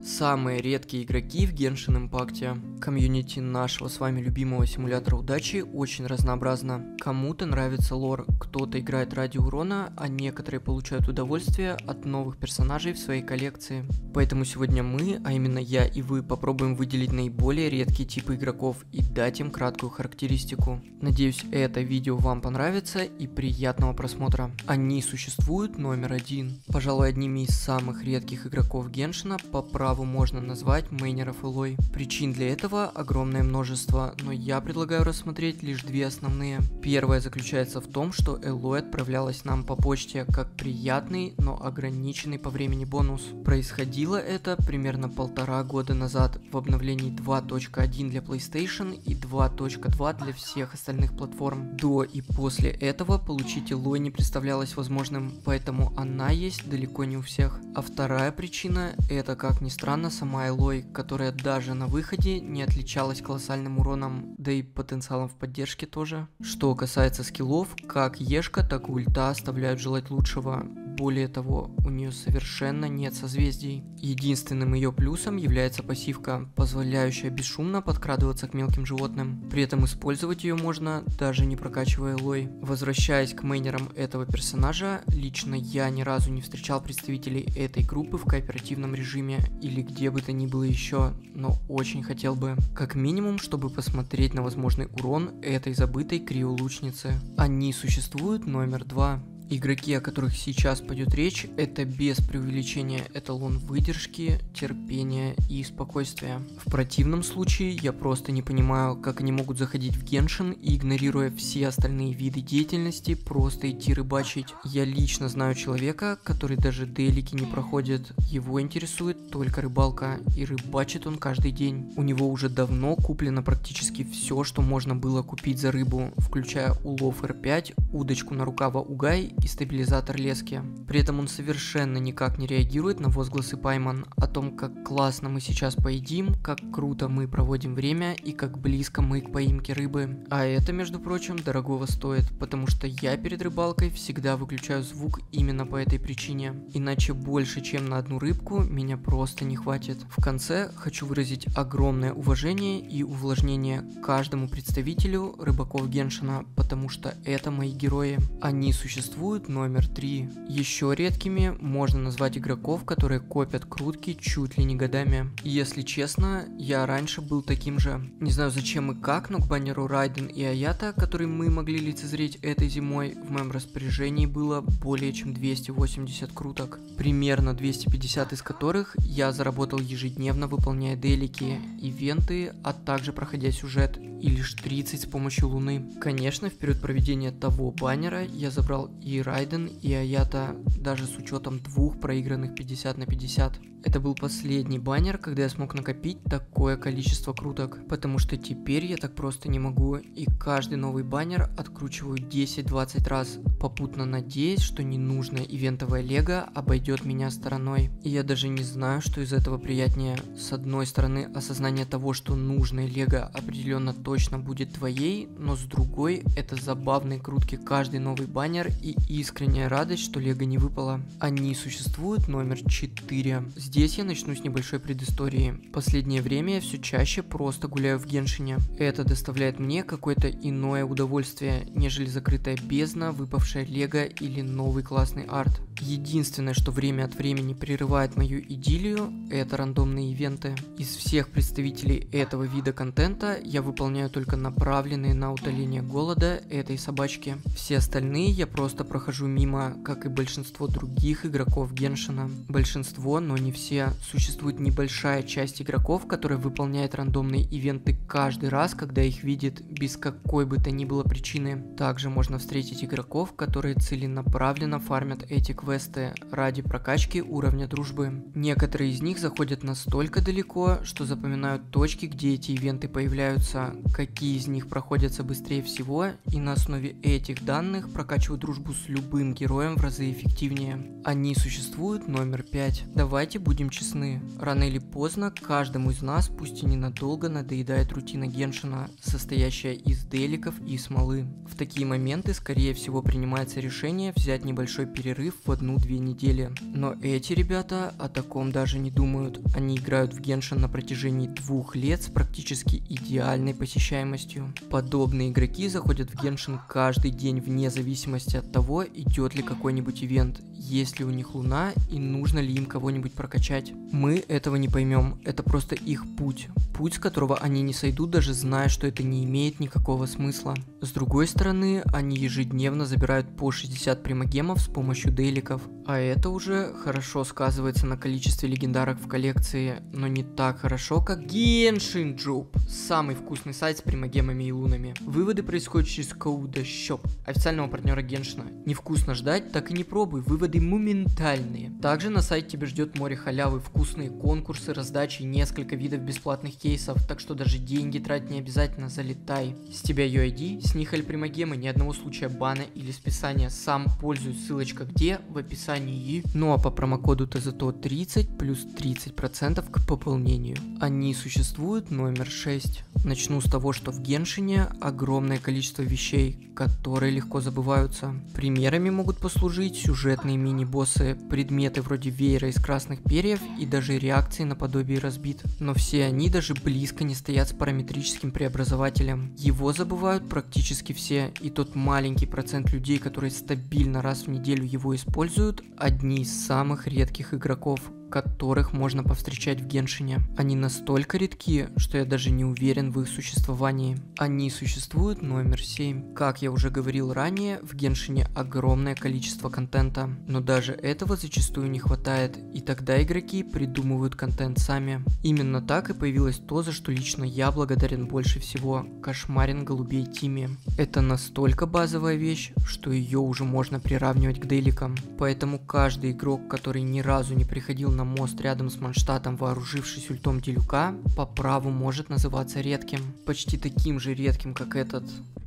Самые редкие игроки в Genshin Impact. Комьюнити нашего с вами любимого симулятора удачи очень разнообразно. Кому-то нравится лор, кто-то играет ради урона, а некоторые получают удовольствие от новых персонажей в своей коллекции. Поэтому сегодня мы, а именно я и вы, попробуем выделить наиболее редкие типы игроков и дать им краткую характеристику. Надеюсь, это видео вам понравится и приятного просмотра. Они существуют номер один. Пожалуй, одними из самых редких игроков Геншина по праву можно назвать мейнеров Элой. Причин для этого огромное множество, но я предлагаю рассмотреть лишь две основные. Первая заключается в том, что Элой отправлялась нам по почте как приятный, но ограниченный по времени бонус. Происходило это примерно 1,5 года назад в обновлении 2.1 для PlayStation и 2.2 для всех остальных платформ. До и после этого получить Элой не представлялось возможным, поэтому она есть далеко не у всех. А вторая причина — это, как ни странно, сама Элой, которая даже на выходе не отличалась колоссальным уроном, да и потенциалом в поддержке тоже. Что касается скиллов, как Ешка, так и ульта оставляют желать лучшего. Более того, у нее совершенно нет созвездий. Единственным ее плюсом является пассивка, позволяющая бесшумно подкрадываться к мелким животным. При этом использовать ее можно, даже не прокачивая Элой. Возвращаясь к мейнерам этого персонажа, лично я ни разу не встречал представителей этой группы в кооперативном режиме или где бы то ни было еще, но очень хотел бы. Как минимум, чтобы посмотреть на возможный урон этой забытой крио-лучницы. Они существуют номер 2. Игроки, о которых сейчас пойдет речь, это без преувеличения эталон выдержки, терпения и спокойствия. В противном случае я просто не понимаю, как они могут заходить в Genshin и, игнорируя все остальные виды деятельности, просто идти рыбачить. Я лично знаю человека, который даже делики не проходит, его интересует только рыбалка, и рыбачит он каждый день. У него уже давно куплено практически все, что можно было купить за рыбу, включая улов R5, удочку на рукава Угай и стабилизатор лески. При этом он совершенно никак не реагирует на возгласы Пайман о том, как классно мы сейчас поедим, как круто мы проводим время и как близко мы к поимке рыбы. А это, между прочим, дорогого стоит, потому что я перед рыбалкой всегда выключаю звук именно по этой причине. Иначе больше, чем на одну рыбку, меня просто не хватит. В конце хочу выразить огромное уважение и увлажнение каждому представителю рыбаков Геншина, потому что это мои герои. Они существуют номер 3. Еще редкими можно назвать игроков, которые копят крутки чуть ли не годами. И если честно, я раньше был таким же. Не знаю зачем и как, но к баннеру Райден и Аята, который мы могли лицезреть этой зимой, в моем распоряжении было более чем 280 круток. Примерно 250 из которых я заработал ежедневно, выполняя делики, ивенты, а также проходя сюжет, и лишь 30 с помощью Луны. Конечно, в период проведения того баннера я забрал и Райден, и Аята, даже с учетом 2 проигранных 50 на 50. Это был последний баннер, когда я смог накопить такое количество круток, потому что теперь я так просто не могу, и каждый новый баннер откручиваю 10-20 раз, попутно надеясь, что ненужное ивентовое лего обойдет меня стороной. И я даже не знаю, что из этого приятнее. С одной стороны, осознание того, что нужное лего определенно точно будет твоей, но с другой, это забавные крутки каждый новый баннер и искренняя радость, что лего не выпало. Они существуют номер 4. Здесь я начну с небольшой предыстории. Последнее время я все чаще просто гуляю в Геншине. Это доставляет мне какое-то иное удовольствие, нежели закрытая бездна, выпавшая лего или новый классный арт. Единственное, что время от времени прерывает мою идиллию, это рандомные ивенты. Из всех представителей этого вида контента я выполняю только направленные на утоление голода этой собачки. Все остальные я просто прохожу мимо, как и большинство других игроков Геншина. Большинство, но не все. Существует небольшая часть игроков, которая выполняет рандомные ивенты каждый раз, когда их видит, без какой бы то ни было причины. Также можно встретить игроков, которые целенаправленно фармят эти квесты ради прокачки уровня дружбы. Некоторые из них заходят настолько далеко, что запоминают точки, где эти ивенты появляются, какие из них проходятся быстрее всего, и на основе этих данных прокачивают дружбу с любым героем в разы эффективнее. Они существуют номер 5. Давайте будем будем честны, рано или поздно каждому из нас, пусть и ненадолго, надоедает рутина Геншина, состоящая из деликов и смолы. В такие моменты, скорее всего, принимается решение взять небольшой перерыв в 1-2 недели. Но эти ребята о таком даже не думают. Они играют в Геншин на протяжении 2 лет с практически идеальной посещаемостью. Подобные игроки заходят в Геншин каждый день вне зависимости от того, идет ли какой-нибудь ивент, есть ли у них луна и нужно ли им кого-нибудь прокачать. Мы этого не поймем, это просто их путь. Путь, с которого они не сойдут, даже зная, что это не имеет никакого смысла. С другой стороны, они ежедневно забирают по 60 примагемов с помощью дейликов. А это уже хорошо сказывается на количестве легендарок в коллекции, но не так хорошо, как Genshin Job, самый вкусный сайт с примагемами и лунами. Выводы происходят через Coda Shop, официального партнера Геншина. Невкусно ждать, так и не пробуй, выводы моментальные. Также на сайте тебя ждет море халявы, вкусные конкурсы, раздачи и несколько видов бесплатных кейсов, так что даже деньги тратить не обязательно, залетай. С тебя UID, с них примагемы, ни одного случая бана или списания, сам пользуюсь, ссылочка где? В описании. Ну а по промокоду ТЗТО30 плюс 30% к пополнению. Они существуют, номер 6. Начну с того, что в Геншине огромное количество вещей, которые легко забываются. Примерами могут послужить сюжетные мини-боссы, предметы вроде веера из красных перьев и даже реакции наподобие разбит. Но все они даже близко не стоят с параметрическим преобразователем. Его забывают практически все, и тот маленький процент людей, которые стабильно раз в неделю его используют, одни из самых редких игроков, которых можно повстречать в Геншине. Они настолько редки, что я даже не уверен в их существовании. Они существуют, номер 7. Как я уже говорил ранее, в Геншине огромное количество контента, но даже этого зачастую не хватает, и тогда игроки придумывают контент сами. Именно так и появилось то, за что лично я благодарен больше всего – Кошмарен голубей Тимми. Это настолько базовая вещь, что ее уже можно приравнивать к дейликам. Поэтому каждый игрок, который ни разу не приходил на мост рядом с Манштатом, вооружившись ультом Делюка, по праву может называться редким. Почти таким же редким, как этот.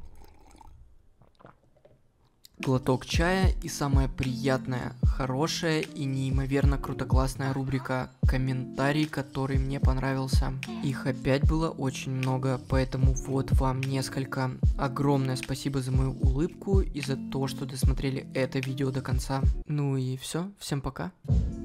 Глоток чая и самая приятная, хорошая и неимоверно крутоклассная рубрика «Комментарий, который мне понравился». Их опять было очень много, поэтому вот вам несколько. Огромное спасибо за мою улыбку и за то, что досмотрели это видео до конца. Ну и все, всем пока.